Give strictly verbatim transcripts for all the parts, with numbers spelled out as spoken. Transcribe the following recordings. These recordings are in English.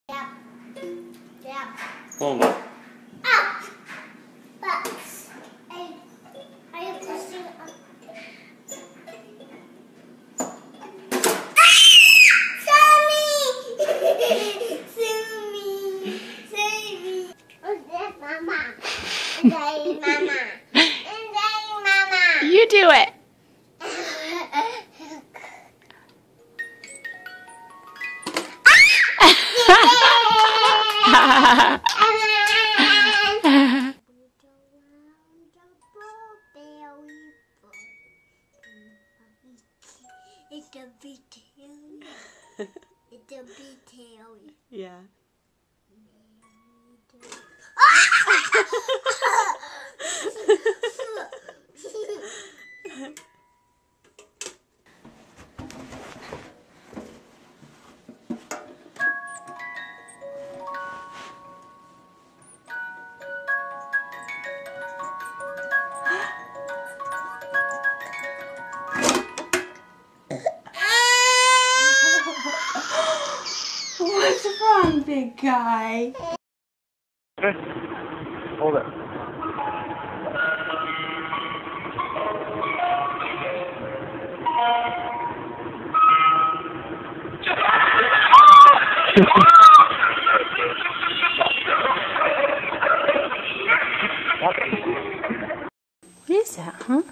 Yep. Yep. Hold on. Up. Bucks. Hey, are you pushing up? Mama. Mama. Mama. You do it. It's a big tail. It's a big tail. Yeah. What's wrong, big guy? Okay. Hold it. What is that, huh?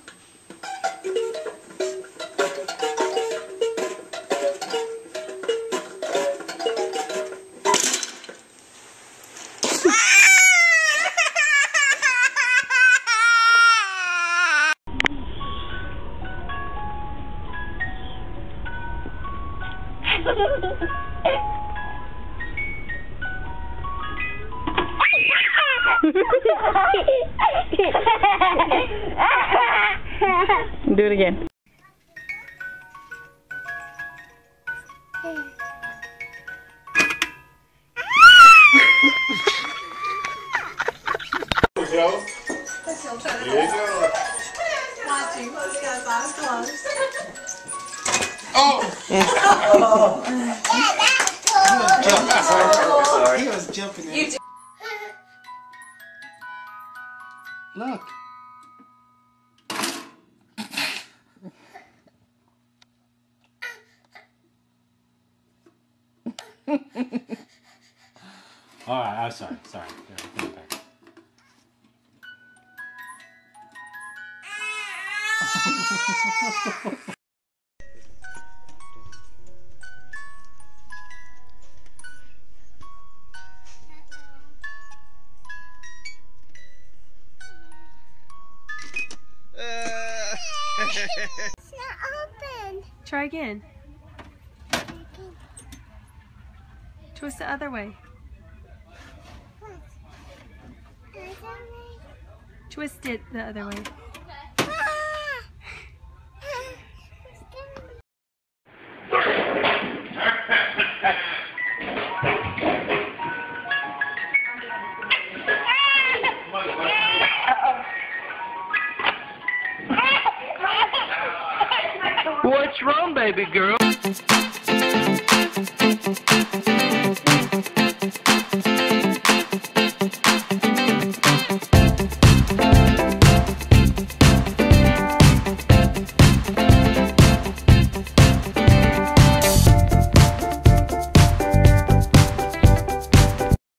Do it again. Go. Here you go. Watching. This guy's eyes closed. Oh! Yeah, that's cool. Sorry. He was jumping in. You do. Look. Alright, I'm sorry, sorry. Here, put it back. It's not open. Try again. Twist the other way. What? The other way? Twist it the other way. What's wrong, baby girl?